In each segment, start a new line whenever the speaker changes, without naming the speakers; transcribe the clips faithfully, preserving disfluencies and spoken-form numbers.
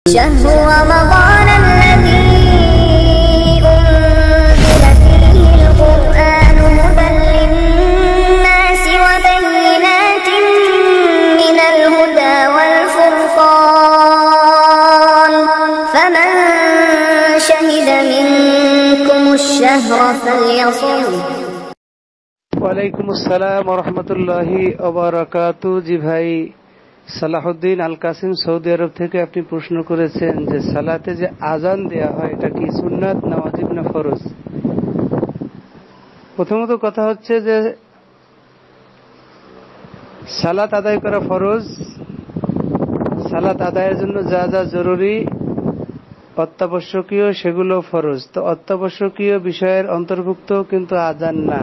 شهر رمضان الذي أنزل فيه القرآن هدى للناس وبينات من الهدى والفرقان فمن شهد منكم الشهر فليصم।
ওয়ালাইকুম আসসালাম ওয়া রাহমাতুল্লাহি ওয়া বারাকাতুহু। জি ভাই Salahuddin Al Qasim Saudi Arab থেকে আপনি প্রশ্ন করেছেন যে সালাতে যে আজান দেয়া হয় এটা কি সুন্নাত না ওয়াজিব না ফরজ। প্রথমত কথা হচ্ছে যে সালাত আদায় করা ফরজ। সালাত আদায়ের জন্য যা যা জরুরি অত্যাবশ্যকীয় সেগুলো ফরজ। তো অত্যাবশ্যকীয় বিষয়ের অন্তর্ভুক্ত কিন্তু আজান না।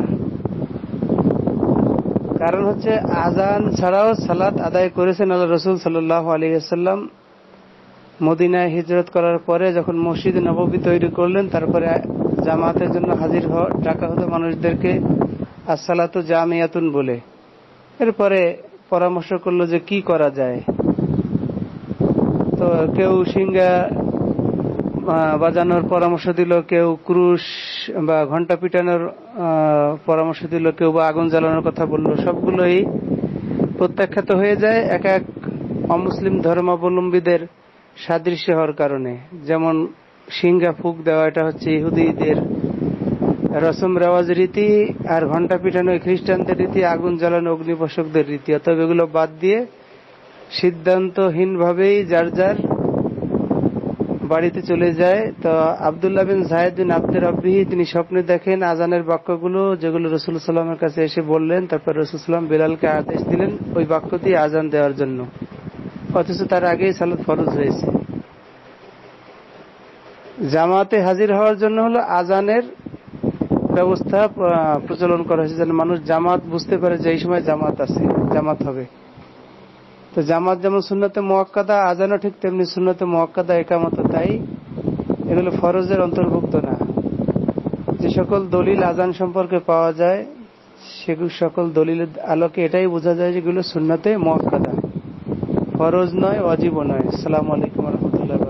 কারণ হচ্ছে আজান ছাড়াও সালাত আদায় করেছেন আল্লাহ রাসূল সাল্লাল্লাহু আলাইহি ওয়াসাল্লাম মদিনায় হিজরত করার পরে যখন মসজিদ নববী তৈরি করলেন, তারপরে জামাতের জন্য হাজির হওয়া ডাকা হতো মানুষদেরকে আসসালাতু জামিয়াতুন বলে। এরপরে পরামর্শ করলো যে কি করা যায়। তো কেউ সিঙ্গা বাজানোর পরামর্শ দিল, কেউ ক্রুশ বা ঘন্টা পিটানোর পরামর্শ দিল, কেউ বা আগুন জ্বালানোর কথা বলল। সবগুলোই প্রত্যাখ্যাত হয়ে যায় এক এক অমুসলিম ধর্মাবলম্বীদের সাদৃশ্য হওয়ার কারণে। যেমন সিঙ্গা ফুক দেওয়া, এটা হচ্ছে ইহুদিদের রসম রেওয়াজ রীতি, আর ঘন্টা পিটানো খ্রিস্টানদের রীতি, আগুন জ্বালানো অগ্নিপোষকদের রীতি। অতএব এগুলো বাদ দিয়ে সিদ্ধান্তহীনভাবেই যার যার বাড়িতে চলে যায়। তো আব্দুল্লাহ বিন যায়েদ বিন আব্দুর রাব্বিহি তিনি স্বপ্নে দেখেন আজানের বাক্যগুলো যেগুলো রাসূল সাল্লাল্লাহু আলাইহি ওয়াসাল্লামের কাছে এসে বললেন। তারপর রাসূল সাল্লাল্লাহু আলাইহি ওয়াসাল্লাম বেলালকে আদেশ দিলেন ওই বাক্য দিয়ে আজান দেওয়ার জন্য, অথচ তার আগেই সালাত ফরজ হয়েছে। জামাতে হাজির হওয়ার জন্য হলো আজানের ব্যবস্থা প্রচলন করা হয়েছে, যেন মানুষ জামাত বুঝতে পারে যে এই সময় জামাত আছে, জামাত হবে। তো জামাত যেমন সুন্নতে মুআক্কাদা, আজানও ঠিক তেমনি সুন্নতে মুআক্কাদা, ইকামত তাই। এগুলো ফরজের অন্তর্ভুক্ত না। যে সকল দলিল আজান সম্পর্কে পাওয়া যায় সেগুলো সকল দলিলের আলোকে এটাই বোঝা যায় যেগুলো সুন্নতে মুআক্কাদা, ফরজ নয়, ওয়াজিবও নয়। আসসালামু আলাইকুম ওয়া রাহমাতুল্লাহ।